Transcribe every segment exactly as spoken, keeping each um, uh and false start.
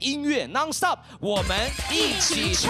音乐 non stop， 我们一起唱。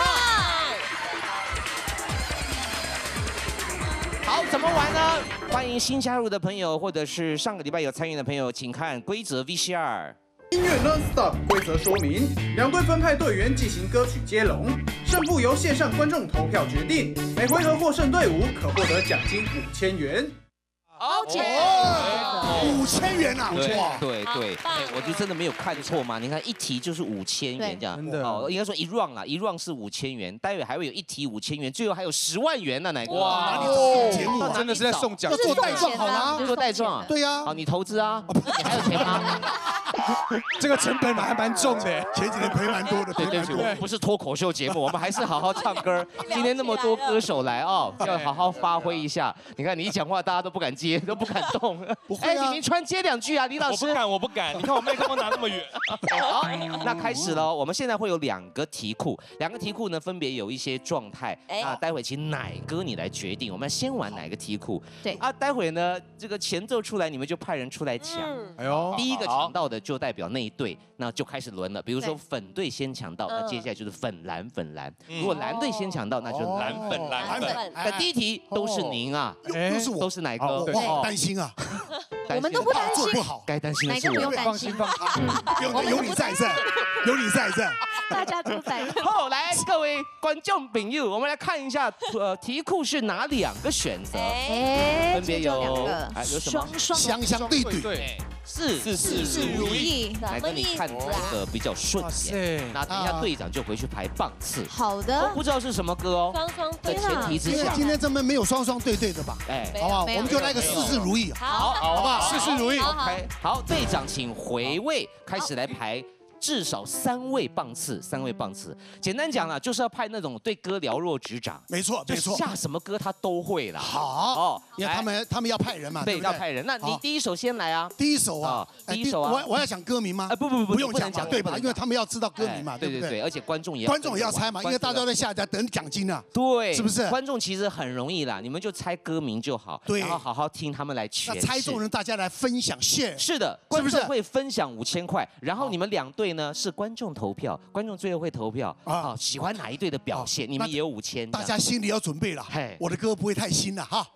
好，怎么玩呢？欢迎新加入的朋友，或者是上个礼拜有参与的朋友，请看规则 V C R。 音乐 Non-Stop 规则说明：两队分派队员进行歌曲接龙，胜负由线上观众投票决定。每回合获胜队伍可获得奖金五千元。 好姐， 五千元啊！哇， 对对，哎，我就真的没有看错嘛。你看一题就是五千元这样，哦，应该说一 round 啦，一 round 是五千元，待会还会有一题五千元，最后还有十万元呢，哪个？ 哇，哪里找节目真的是在送奖， 要做带状好吗？ 做带状， 对呀。 好，你投资啊，你还有钱吗？ 这个成本还蛮重的， 前几年赔蛮多的。 对对对，我们不是脱口秀节目，我们还是好好唱歌。今天那么多歌手来哦，要好好发挥一下。你看你一讲话，大家都不敢接，都不敢动。 不会啊， 哎，李明川接两句啊，李老师。 我不敢，我不敢。你看我麦克风拿那么远。 好，那开始了。我们现在会有两个题库，两个题库呢分别有一些状态。那待会请奶哥你来决定，我们先玩哪个题库？ 对啊，待会呢这个前奏出来，你们就派人出来抢。 哎呦， 第一个抢到的就代表那一队，那就开始轮了。比如说粉队先抢到，那接下来就是粉蓝粉蓝。如果蓝队先抢到，那就蓝粉蓝粉。那第一题都是您啊， 都是我， 都是奶哥。 我好担心啊。 我们都不担心， 做不好， 该担心的是我。 放心放心， 有有你在这，有你在这， 大家都在。 好，来各位观众朋友，我们来看一下，呃，题库是哪两个选择？ 哎， 分别有哎有什么？ 双双对对， 对，事事事如意。来跟你看哪个比较顺眼？那等一下队长就回去排棒次。 好的， 不知道是什么歌哦。 双双对。 前提之下， 今天这边没有双双对对的吧？哎，好不好？我们就来个事事如意。 好， 好不好？ 事事如意。 好，队长请回位，开始来排。 至少三位棒次，三位棒次。简单讲啦，就是要派那种对歌了若指掌。 没错，没错， 下什么歌他都会啦。 好哦，因为他们他们要派人嘛， 对，要派人。那你第一首先来啊。 第一首啊， 第一首啊。 我我要讲歌名吗？ 哎，不不不， 不用讲嘛，对吧？因为他们要知道歌名嘛，对不对？ 对，而且观众也观众也要猜嘛，因为大家都在下家等奖金啊。 对， 是不是？ 观众其实很容易啦，你们就猜歌名就好， 对， 然后好好听他们来诠释。 那猜中人，大家来分享 share。 是的，观众会分享五千块，然后你们两队呢是观众。 投票，观众最后会投票啊，喜欢哪一队的表现，你们也有五千。 大家心里要准备了，我的歌不会太新了哈。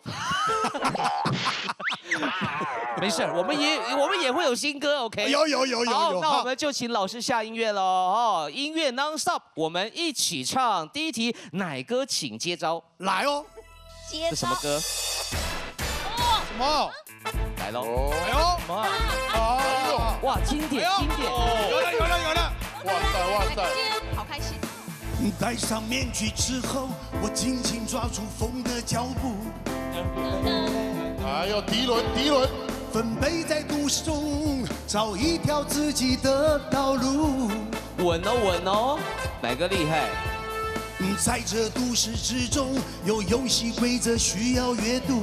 没事，我们也我们也会有新歌 ，OK？ 有有有有有。 好，那我们就请老师下音乐喽哦，音乐 non stop， 我们一起唱。第一题，奶哥请接招， 来哦。 是什么歌？ 什么？ 来喽！ 哎呦，什么？哦， 哇，经典经典！ 有了有了有了！ 哇塞哇塞！ 好开心！ 戴上面具之后，我紧紧抓住风的脚步。 还有迪伦迪伦， 分贝在都市中找一条自己的道路。 稳哦稳哦，哪个厉害？ 在这都市之中，有游戏规则需要阅读。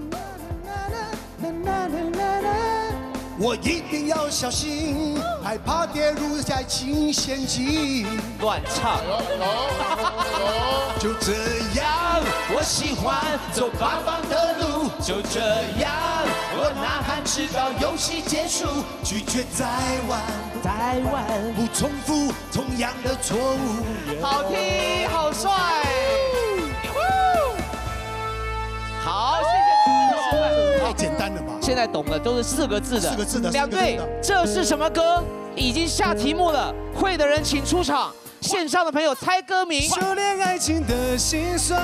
我一定要小心，害怕跌入爱情陷阱。 乱唱， 就这样，我喜欢走八方的路。就这样，我呐喊直到游戏结束，拒绝再玩，再玩，不重复同样的错误。 好听，好帅。好，谢谢。 太简单了吧？ 现在懂了，都是四个字的。 四个字的。 两队，这是什么歌？已经下题目了，会的人请出场。线上的朋友猜歌名。 修炼爱情的心酸。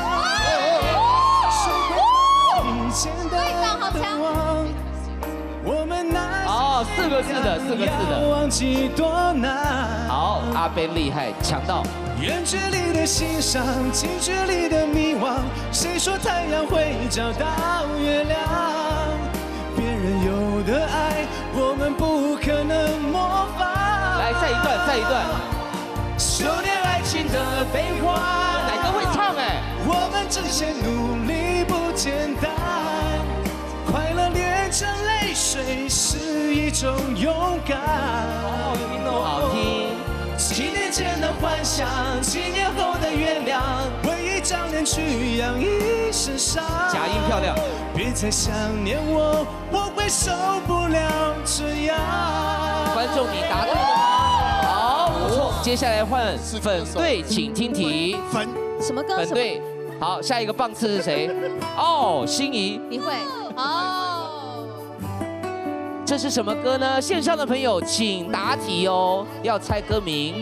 队长好强。 我们那哦，四个字的，四个字的。 忘记多难。 好，阿 Ben 厉害，抢到。 远距离的欣赏，近距离的迷惘。谁说太阳会找到月亮？别人有的爱，我们不可能模仿。 来，再一段，再一段。 修炼爱情的悲欢， 哪个会唱哎？ 我们之间努力不简单，快乐炼成泪水是一种勇敢。 好听。 几年前的幻想，几年后的原谅，为一张脸去养一身伤。 假音漂亮， 别再想念我，我会受不了这样。 观众，你答对了吗？好，不错。 接下来换粉队，请听题。 粉什么歌？ 粉队，好，下一个棒次是谁？哦，心仪。 你会哦？ 这是什么歌呢？线上的朋友请答题哦，要猜歌名。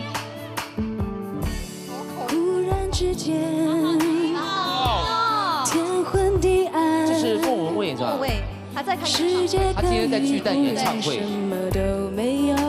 忽然之间，天昏地暗。 这是凤文蔚，是吧？ 凤蔚，他在看。 世界他今天在巨蛋演唱会。 什么都没有。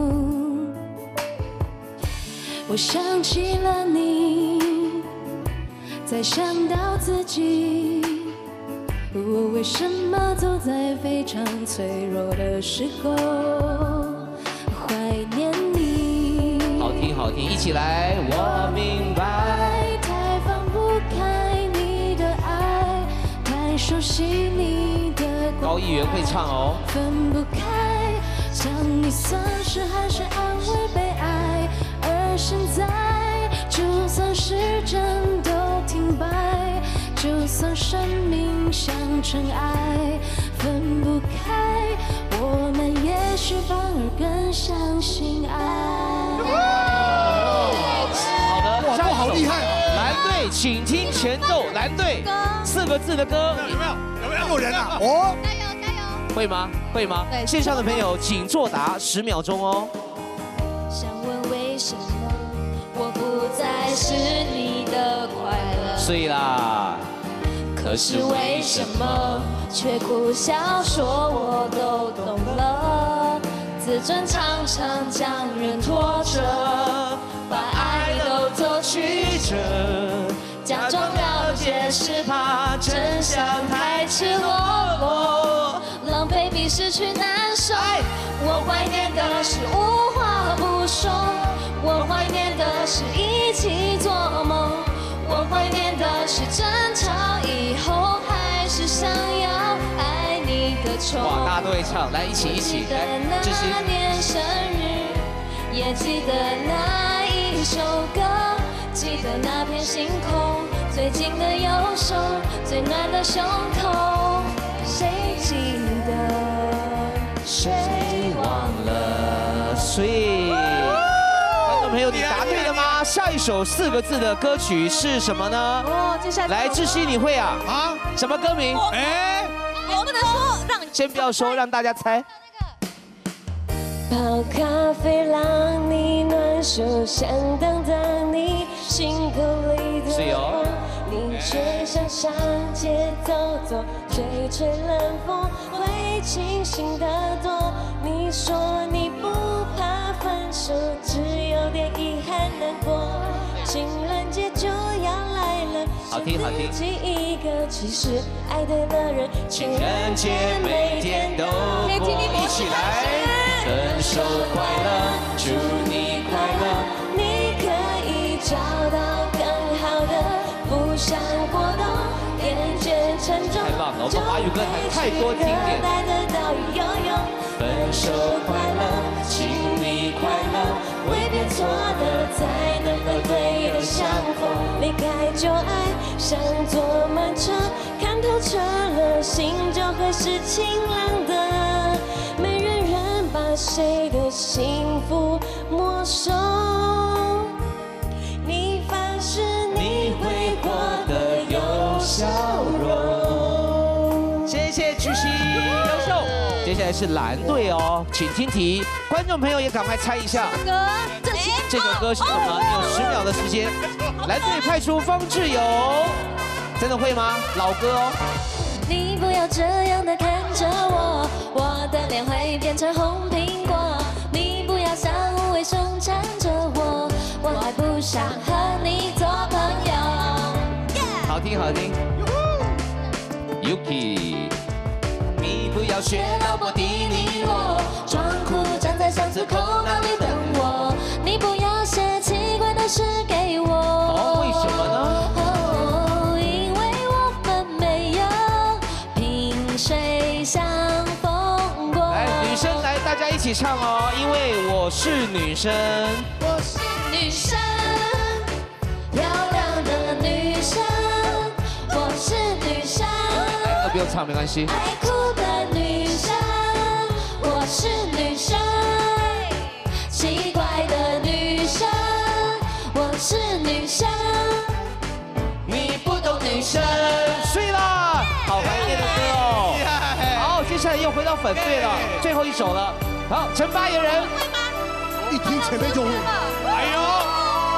我想起了你，再想到自己，我为什么走在非常脆弱的时候怀念你？ 好听好听，一起来，我明白。 太放不开你的爱，太熟悉你的高议员会唱哦。 分不开，将你算是还是安慰被爱，而现在就算时针都停摆，就算生命像尘埃，分不开，我们也许反而更相信爱。 好的， 哇，好厉害啊！ 蓝队，请听前奏。蓝队，四个字的歌， 有没有？有没有？有人啊！哦， 加油加油！ 会吗？会吗？ 对线上的朋友请作答，十秒钟哦。 想问为什么我不再是你的快乐？ 睡啦。 可是为什么却苦笑说我都懂了？自尊常常将人拖着，把爱都走曲折，假装了解是怕真相太赤裸裸，狼狈比失去难受。我怀念的是无话不说，我怀念的是一起做梦，我怀念的是争吵以后还是想要爱你的冲。 哇，大家都会唱，来一起一起来，这是那年生日，也记得那一首歌，记得那片星空，最近的右手，最暖的胸口，谁记得？谁忘了？ 所以，观众朋友，你答对了吗？下一首四个字的歌曲是什么呢？ 哦，接下来来，志熙你会啊？ 啊， 什么歌名？ 哎， 我不能说，让你先不要说，让大家猜。 泡咖啡让你暖手，想等等你心口里的是哦话，你却想上街走走，吹吹冷风会清醒得多。你说你不怕分手，只有点遗憾难过。情人节就要来了， 好听好听剩自己一个，其实爱对了人， 情人节每天都过，一起来。分手快乐，祝你快乐。 你可以找到更好的，不想过冬，厌倦沉重。 太棒了，我们华语歌坛太多经典。 带的岛屿游泳， 分手快乐，请你快乐， 挥别错的，才能和对的相逢。离开旧爱，像坐慢车，看透彻了，心就会是晴朗的。没人人把谁的幸福没收，你发誓你会过得有笑容。 谢谢曲熙，优秀。接下来是蓝队哦，请听题，观众朋友也赶快猜一下， 歌，这些这首歌是什么？你有十秒的时间。蓝队派出方志友，真的会吗？老歌哦。 你不要这样的看着我，我的脸会变成红苹果。你不要像无尾熊缠着我，我还不想和你做朋友。 好听好听。Yuki， 你不要学老婆迪尼我， 装酷站在巷子口那里等我。你不要写奇怪的诗给我。 哦，为什么呢？ 哦，因为我们没有萍水相逢过。 来，女生来，大家一起唱哦，因为我是女生。 我是女生，漂亮的女生。我是女生， 来，都不用唱，没关系。 爱哭的女生。我是女生，奇怪的女生。 是女生， 你不懂女生。睡啦，好怀念的歌哦。好，接下来又回到粉队了，最后一首了。好，陈发言人。 一听前面就会。 哎呦！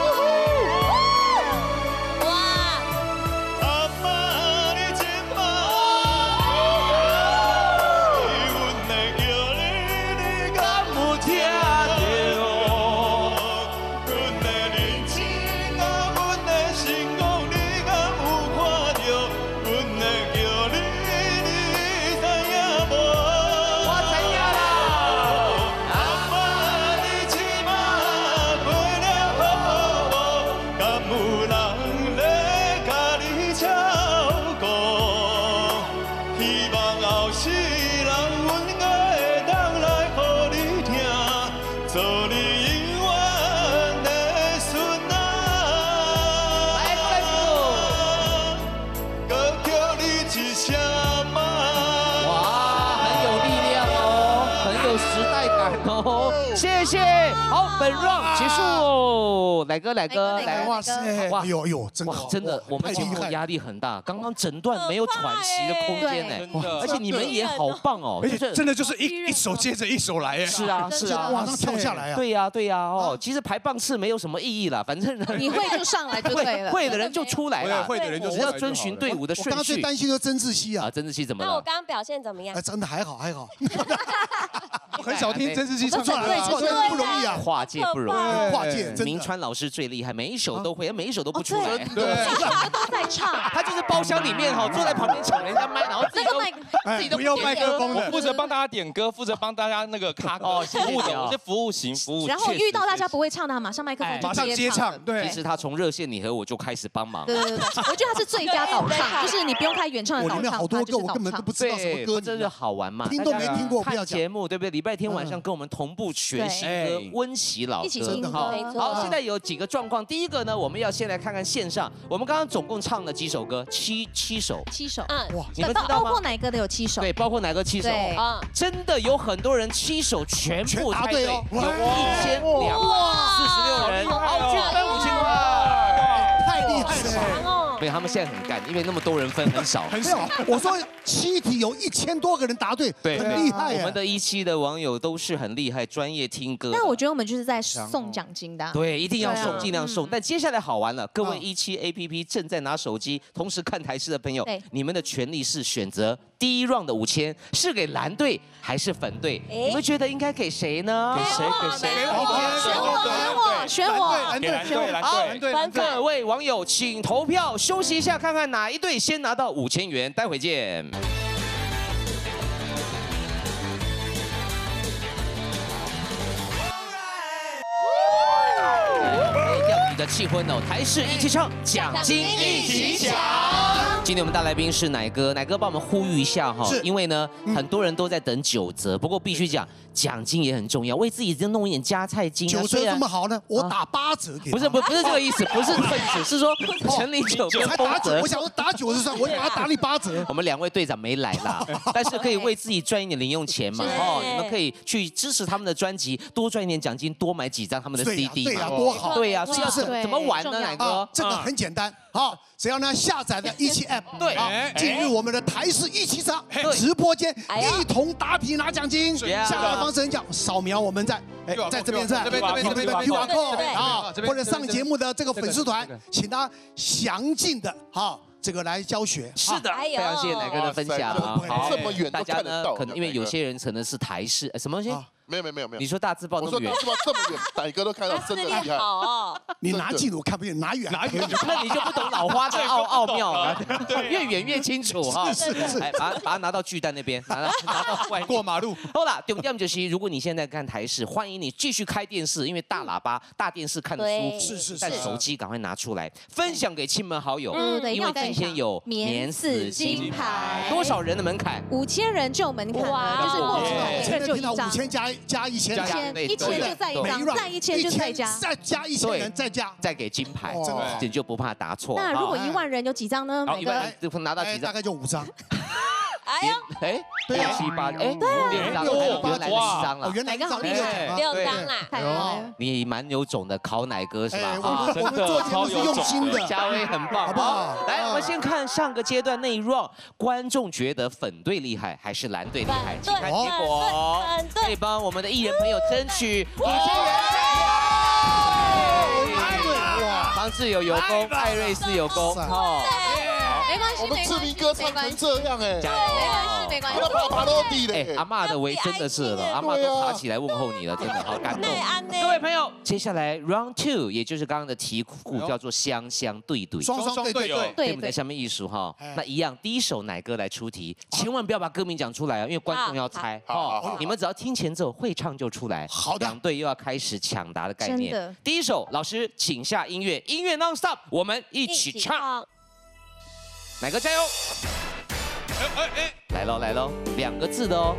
谢谢，好，本 round 结束，来哥，来哥，来， 哇塞，哇，有有，真的， 真的，我们节目压力很大，刚刚整段没有喘息的空间呢，而且你们也好棒哦， 而且真的就是一一首接着一首来， 是啊，是啊， 往上跳下来啊， 对呀，对呀，哦，其实排棒次没有什么意义啦，反正你会就上来就对了， 会的人就出来了， 会的人就只要遵循队伍的顺序。 我刚刚最担心的曾志熙啊， 曾志熙怎么了？ 那我刚刚表现怎么样？ 哎，真的还好，还好。 我很少听曾志熙唱出来，真的不容易啊， 跨界不容易，跨界。 明川老师最厉害，每一首都会，每一首都不出来， 对，每首歌都在唱。 他就是包厢里面哈，坐在旁边抢人家麦，然后自己都自己都不用麦克风的，我负责帮大家点歌，负责帮大家那个卡哦，服务的，我是服务型服务。 然后遇到大家不会唱的，马上麦克风马上接唱。对， 其实他从热线你和我就开始帮忙。 对对对，我觉得他是最佳导唱，就是你不用开原唱的导唱， 我里面好多歌我根本都不知道什么歌， 真的好玩嘛， 听都没听过。 看节目对不对？礼拜天晚上跟我们同步学新歌，温习老歌。 一起听好， 歌。 好，现在有几个状况。第一个呢，我们要先来看看线上，我们刚刚总共唱了几首歌？七七首。 七首。 嗯，哇，你们知道吗？ 包括哪个的有七首？ 对，包括哪个七首？啊，真的有很多人七首全部猜对，有一千两百四十六人，好，均分五千块， 太厉害了。 没有，他们现在很干，因为那么多人分很少， 很少。我说七题有一千多个人答对， 对， 很厉害。 我们的一期的网友都是很厉害，专业听歌。 但我觉得我们就是在送奖金的。 对，一定要送，尽量送。但接下来好玩了，各位一期 A P P 正在拿手机同时看台视的朋友，你们的权利是选择第一 round 的五千是给蓝队还是粉队？你们觉得应该给谁呢？ 给谁？给谁？ 选我，选我， 选我，给蓝队，蓝队， 好，各位网友请投票。休息一下，看看哪一队先拿到五千元。待会见。钓鱼的气氛哦，台视一起唱，奖金一起抢。今天我们大来宾是奶哥，奶哥帮我们呼吁一下哈，因为呢很多人都在等九折，不过必须讲奖金也很重要，为自己再弄一点加菜金。 九折这么好呢，我打八折给。 不是不不是这个意思，不是这个意思，是说陈零九跟打九，我想说打九十算，我把它打你八折。 我们两位队长没来啦，但是可以为自己赚一点零用钱嘛，哦，你们可以去支持他们的专辑，多赚一点奖金，多买几张他们的 C D 嘛。对呀，多好。 对呀，是要怎么玩呢，奶哥？ 这个很简单，好，只要呢下载的一期 App， 对， 进入我们的台视一期上直播间，一同打拼拿奖金。下载的方式很讲，扫描我们在哎在这边在这边这边这边 Q R code 啊，或者上节目的这个粉丝团，请他详尽的好。这个来教学， 是的，非常谢谢奶哥的分享啊！ 好，这么远大家呢，可能因为有些人可能是台视，什么东西？ 没有没有没有没有。 你说大字报那么远， 我说大字报这么远，奶哥都看到，真的厉害。 好， 你拿近我看不见，拿远拿远， 那你就不懂老花的奥奥妙了。越远越清楚哈。 是是是， 哎，把把它拿到巨蛋那边，拿到拿到外过马路。 好啦，重点就是，如果你现在看台视，欢迎你继续开电视，因为大喇叭、大电视看得舒服。 是是是。 但手机赶快拿出来，分享给亲朋好友。 嗯，对， 因为今天有免死金牌， 多少人的门槛？ 五千人就有门槛了，就是过五千就一张。 五千加加一千。 一千就再一张，再一千就再加， 再加一千人再加， 再给金牌，你就不怕答错。 那如果一万人有几张呢？ 一万就拿到几张？ 大概就五张。 哎呀， 哎， 对呀， 七八，哎，六张，原来是四张了， 原来是六张啦。 你蛮有种的，考奶哥是吧？ 啊，我们做节目是用心的， 嘉威很棒， 好不好？ 来，我们先看上个阶段那一 round， 观众觉得粉队厉害还是蓝队厉害？请看结果，可以帮我们的艺人朋友争取五千元。方志友有功，艾瑞斯有功，哦。 没关系， 我们志明哥唱成这样哎， 加油！ 没关系，没关系。 他爬爬落地嘞， 阿嬷的围真的是了，阿嬷都爬起来问候你了，真的好感动。各位朋友，接下来 round two， 也就是刚刚的题库叫做相相对对， 双双对对对不对？下面艺术哈，那一样，第一首奶哥来出题，千万不要把歌名讲出来啊，因为观众要猜。好，你们只要听前奏，会唱就出来。 好的， 两队又要开始抢答的概念。 真的。 第一首，老师请下音乐，音乐 non stop， 我们一起唱。 奶哥加油！哎哎哎，来喽来喽，两个字的哦。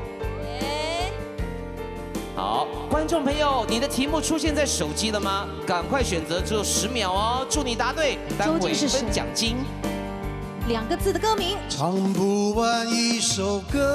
好，观众朋友，你的题目出现在手机了吗？赶快选择，只有十秒哦。祝你答对，待会分奖金。 两个字的歌名。 唱不完一首歌。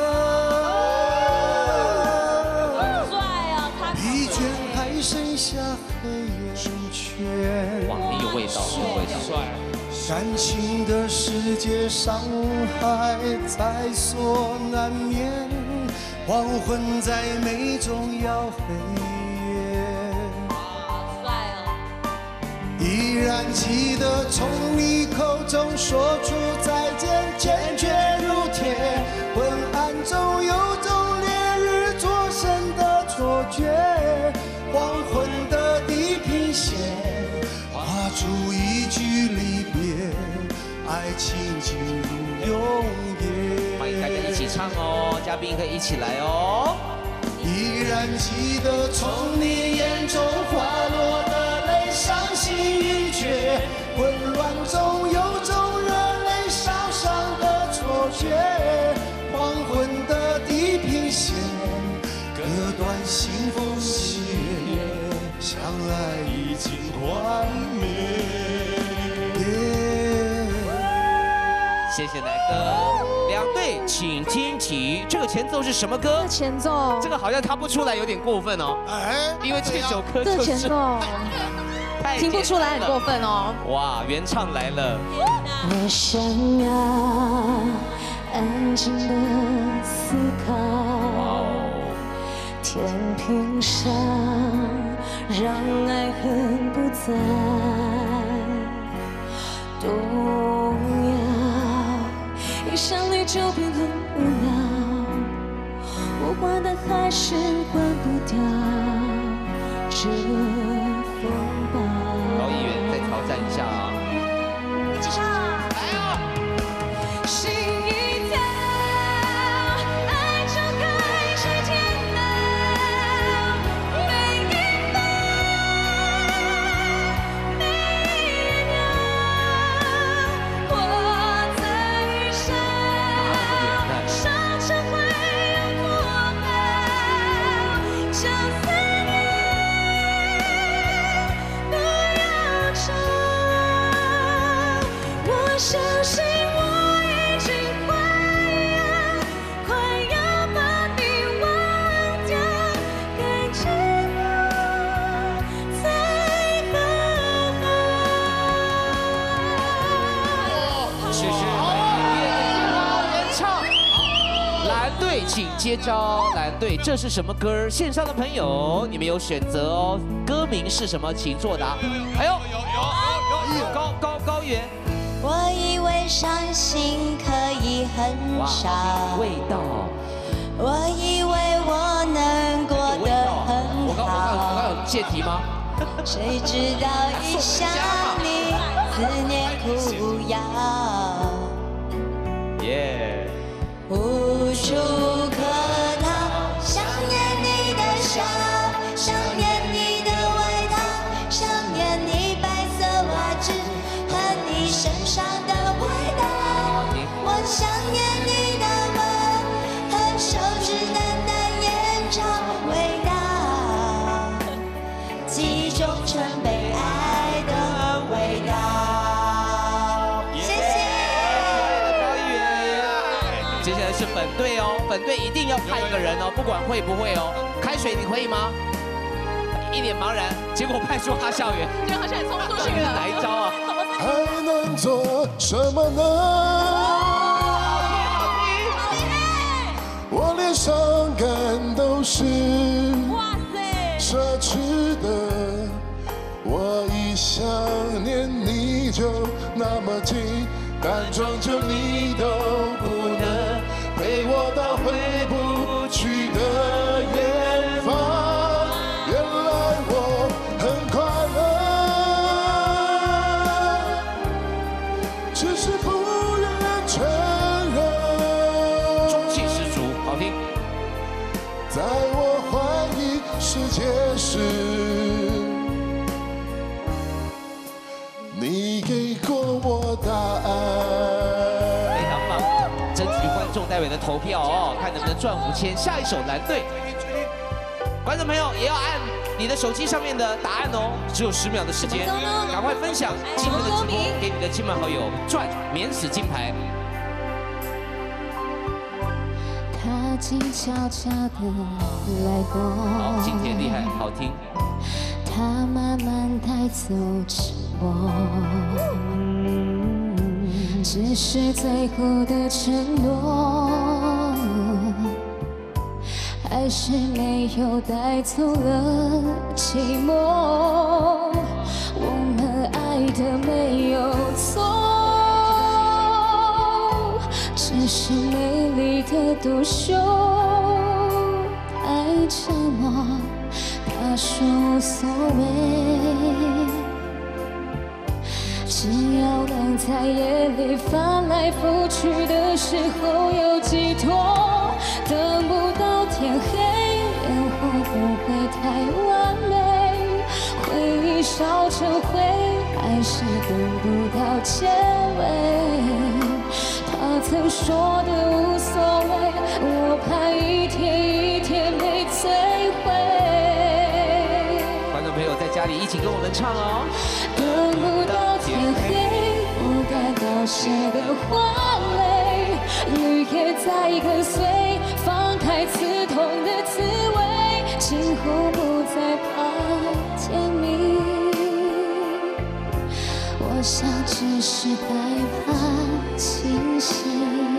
帅哦，他。 疲倦还剩下黑眼圈。 哇，你有味道，有味道，帅。 感情的世界，伤害在所难免，黄昏在眉中摇黑夜。 好帅哦！ 依然记得从你口中说出再见，坚决如铁。昏暗中有种烈日灼身的错觉，黄昏的地平线，画出一句离别。 爱情进入永夜。 欢迎大家一起唱哦，嘉宾可以一起来哦。 依然记得从你眼中滑落的泪，伤心欲绝，混乱中有种热泪烧伤的错觉。黄昏的地平线，割断腥风血雨，相爱已经幻灭。 谢谢奶哥，两队请听题，这个前奏是什么歌？ 前奏， 这个好像唱不出来，有点过分哦。哎，因为这首歌就是前奏，听不出来很过分哦。 哇，原唱来了。 我想要安静的思考。哇哦。天平上让爱恨不再动摇。 一相遇就变很无聊，我关的还是关不掉这风暴。 高议员再挑战一下啊！ 一起唱，来啊！心一跳，爱就开始煎熬，每一秒，每一秒，我。 相信我已经快要快要把你忘掉，该寂寞才和好。 谢谢原唱，蓝队请接招。蓝队，这是什么歌？线上的朋友，你们有选择哦。歌名是什么？请作答。哎呦，有有有有高高高原。 我以为伤心可以很少， 味道。 我以为我能过得很好。 我刚我刚有借题吗？ 谁知道一想你，思念苦药。 耶。 无处可逃，想念你的笑，想念你的外套，想念你白色袜子。 身上的味道，我想念你的吻和手指淡淡烟草味道，记忆中曾被爱的味道。谢谢。 高议员，接下来是本队哦。 粉队一定要派一个人哦，不管会不会哦。开水，你可以吗？一脸茫然，结果派出哈校园， 结果哈校园冲出去了， 哪一招啊？ 还能做什么呢？我连伤感都是奢侈的。我一想念你就那么近，但终究你都不能陪我到回不去的远方。原来我很快乐，只是不愿承认。 中气十足，好听。 在我怀疑世界时，你给过我答案。 非常棒，争取观众待会的投票哦，看能不能赚五千。下一首蓝队，观众朋友也要按你的手机上面的答案哦，只有十秒的时间，赶快分享今天的直播给你的亲朋好友，赚免死金牌。 他静悄悄地来过， 好，今天厉害，好听。 他慢慢带走沉默，只是最后的承诺，还是没有带走了寂寞。我们爱的没有错，只是美丽的独秀太沉默。他说无所谓，只要能在夜里翻来覆去的时候有寄托。等不到天黑，烟火不会太完美，回忆烧成灰，还是等不到结尾。他曾说的无所谓，我怕一天一天被摧毁。 朋友在家里一起跟我们唱哦。 等不到天黑，不该凋谢的花蕾，绿叶在跟随，放开刺痛的滋味，今后不再怕天明。我想只是害怕清醒。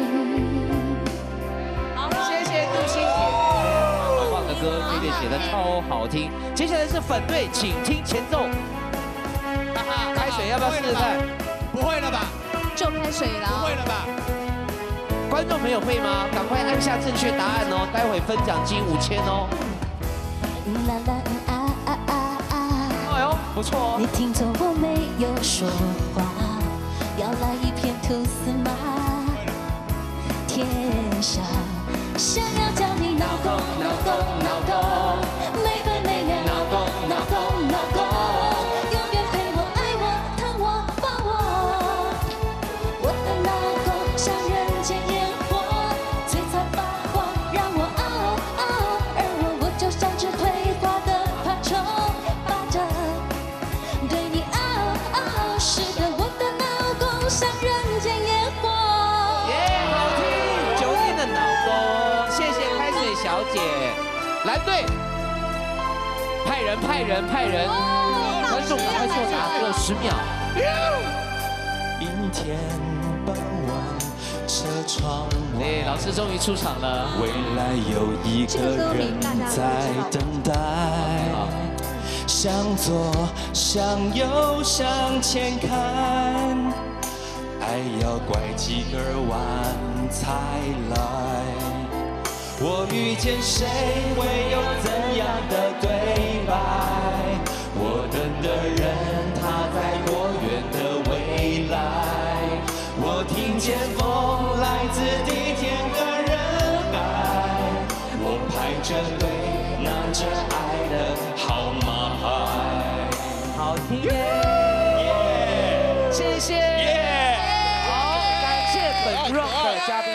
好，谢谢杜欣姐。歌这个写的超好听，接下来是粉队，请听前奏。开水要不要试试看？ 不会了吧？ 就开水了。 不会了吧？ 观众朋友会吗？赶快按下正确答案哦，待会分奖金五千哦。 啦啦啊啊啊啊！ 哎呦，不错哦。 你听懂我没有说话，要来一片吐司吗？天上想要叫你脑洞脑洞脑洞，每分每秒脑洞脑洞脑洞，永远陪我爱我疼我抱我。我的脑洞像人间烟火，璀璨发光让我嗷嗷，而我我就像只退化的爬虫，爬着对你嗷嗷。是的，我的脑洞像人间烟火。 耶，好听，九天的脑洞。谢谢开水小姐，蓝队，派人派人派人，观众赶快作答，只有十秒。 阴天傍晚，车窗对，老师终于出场了。 未来有一个人在等待，向左向右向前看，爱要拐几个弯才来。我遇见谁会有怎样的对白？我等的人他在多远的未来？我听见风来自地天和人海，我排着队拿着爱的号码牌。 好听耶！谢谢。好，感谢本 round 的嘉宾。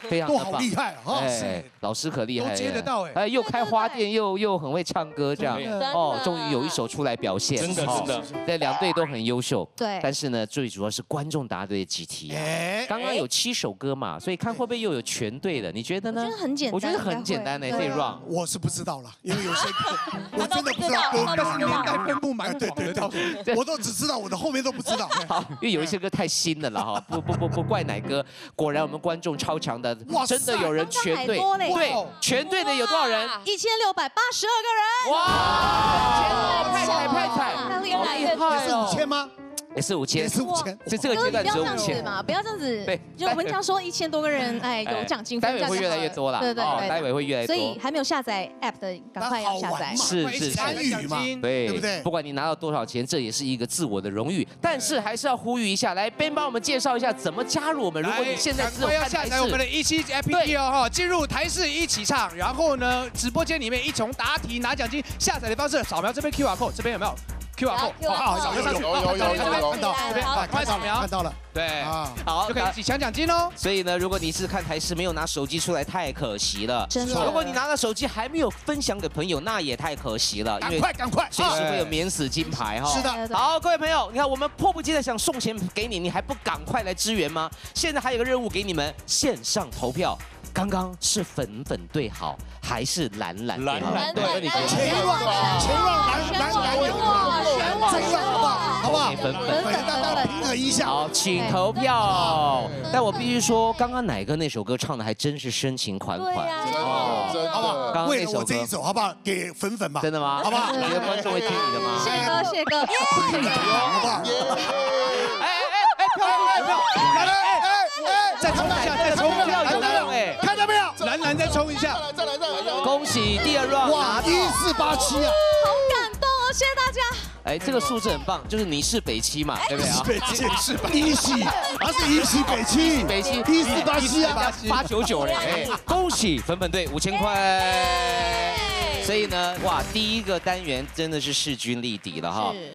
非常都好厉害啊！ 哎，老师可厉害， 都接得到哎， 哎，又开花店，又又很会唱歌，这样哦，终于有一首出来表现， 真的真的， 对，两队都很优秀， 对， 但是呢，最主要是观众答对几题啊，刚刚有七首歌嘛，所以看会不会又有全对的？你觉得呢？ 我觉得很简单， 我觉得很简单的，这 round 我是不知道了，因为有些歌我真的不知道歌， 但是年代分布蛮广的， 我都只知道我的后面都不知道。 好，因为有一些歌太新了了哈，不不不不怪奶哥，果然我们观众超强的，真的有人全对，对，全对的有多少人？ 一千六百八十二个人。 哇！派彩派彩， 太厉害了，是五千吗？ 也是五千， 也是五千， 所以这个阶段只有五千嘛，不要这样子。 对， 就我们常说一千多个人，哎，有奖金分， 待会会越来越多了， 对对对， 待会会越来越多。 所以还没有下载 app 的，赶快要下载。 是是参与嘛， 对对不对？ 不管你拿到多少钱，这也是一个自我的荣誉。但是还是要呼吁一下，来 Ben 帮我们介绍一下怎么加入我们。如果你现在只有要下载我们的一期 A P P 哦哈，进入台视一起唱，然后呢，直播间里面一同答题拿奖金。下载的方式，扫描这边 Q R code， 这边有没有？ Q R code， 好，扫描上去， 有有有有看到，这边好，快扫描， 看到了， 对， 好， 就可以一起抢奖金哦。 所以呢，如果你是看台视没有拿手机出来，太可惜了。 真的， 如果你拿了手机还没有分享给朋友，那也太可惜了。 赶快赶快， 随时会有免死金牌哈。 是的， 好，各位朋友，你看我们迫不及待想送钱给你，你还不赶快来支援吗？现在还有个任务给你们，线上投票。 刚刚是粉粉对好，还是蓝蓝对好？ 蓝对， 前让前让蓝蓝蓝有吗？中让好不好？好不好？ 粉粉粉大家平衡一下。 好，请投票。但我必须说，刚刚奶哥那首歌唱的还真是深情款款哦，真的， 好不好？ 刚刚为了我这一首，好不好？给粉粉吧。 真的吗？ 好不好？ 你的观众会听你的吗？ 谢哥，谢哥， 好不好？ 哎哎哎，票票票！ 来来哎哎， 再冲一下，再冲一下， 有用哎！ 看到没有？ 蓝蓝再冲一下， 再来再来再来！ 恭喜第二 round！ 哇，一四八七啊！ 好感动哦，谢谢大家。 哎，这个数字很棒，就是你是北七嘛，对不对啊？ 北七是一系，而是一系北七， 北七一四八七啊， 八九九嘞！哎，恭喜粉粉队五千块。所以呢，哇，第一个单元真的是势均力敌了哈。